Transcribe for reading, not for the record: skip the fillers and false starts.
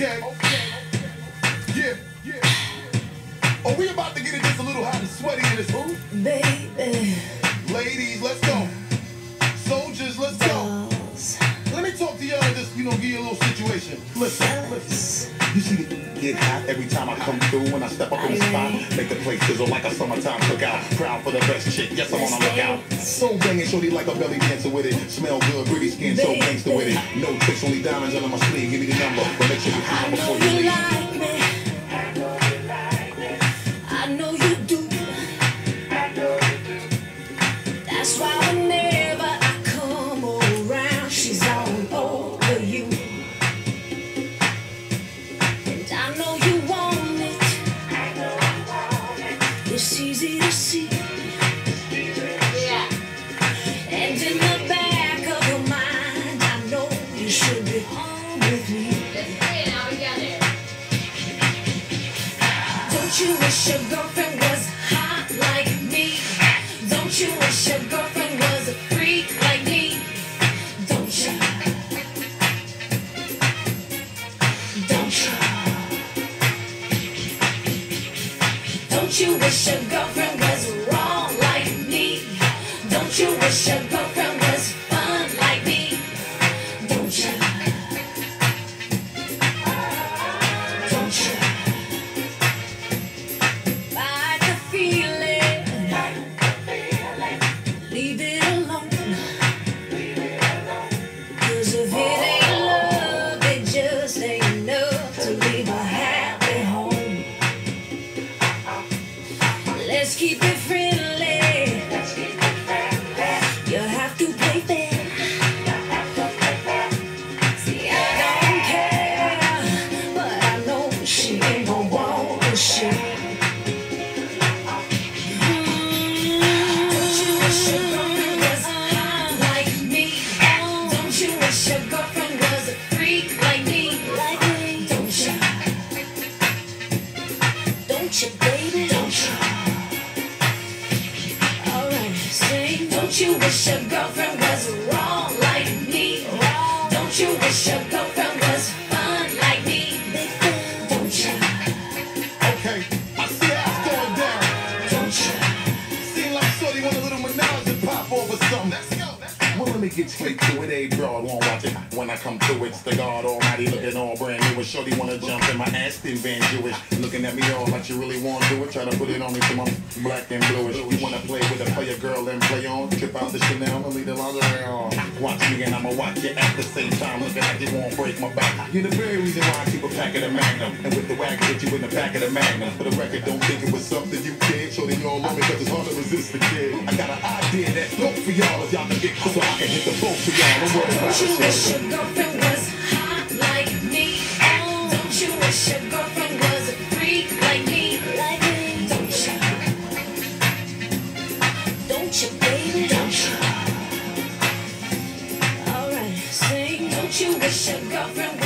Okay. Yeah. Oh, we about to get it just a little hot and sweaty in this booth. Baby. Ladies, let's go. Soldiers, let's go. Let me talk to y'all and just, give you a little situation. Listen. You see it get hot every time I come through. When I step up in the spot, make the place sizzle like a summertime cookout. Proud for the best chick, yes, I'm on a lookout. So banging, shorty like a belly dancer with it. Smell good, pretty skin, so gangster with it. No tricks, only diamonds under my sleeve. Give me the number, but make sure you call before you leave. Like me. I know you do. That's why whenever I come around, she's all over you. And I know you want it. It's easy to see. And in the back of your mind, I know you should be home with me. Don't you wish your girlfriend was hot like me? Don't you wish your girlfriend was a freak like me? Don't you? Don't you? Don't you wish your girlfriend was wrong like me? Don't you wish your girlfriend was fun like me? Don't you? Don't you? Fight the feeling. Leave it alone. 'Cause if it ain't love, it just ain't enough to leave a happy home. Let's keep it friendly. You have to play fair. See, I don't care, but I know she ain't gon' want to share. Don't you wish your girlfriend was hot like me? Don't you wish your girlfriend was a freak like me? Don't you? Don't you, baby? Don't you? Alright, sing. Don't you wish your girlfriend was wrong like me? Don't you wish your girlfriend was fun like me? Don't you? Okay, I see how it's going down. Don't you? Seem like shorty want a little menage and pop over something. Let's go. Well, let me get straight to it. A broad won't watch it. When I come through, it's the God Almighty looking all brand new. And shorty wanna jump in my Aston Van Jewish. Looking at me all like you really wanna do it. Try to put it on me till I'm black and bluish. You wanna play with a player girl and play on. Trip out the Chanel and leave the lingerie on. Watch me and I'ma watch you at the same time. Looking like you won't break my back. You're the very reason why I keep a pack of the Magnum. And with the wagon, hit you in the back of the Magnum. For the record, don't think it was something you did. Shorty, you all on me cause it's hard to resist the kid. I got an idea that's dope for y'all. If y'all can get close so I can hit the boat for y'all. Don't worry about Don't you it. wish your girlfriend was hot like me? Don't you wish your girlfriend was a freak like me? Don't you? Don't you, baby? Don't you? Alright, sing. Don't you wish your girlfriend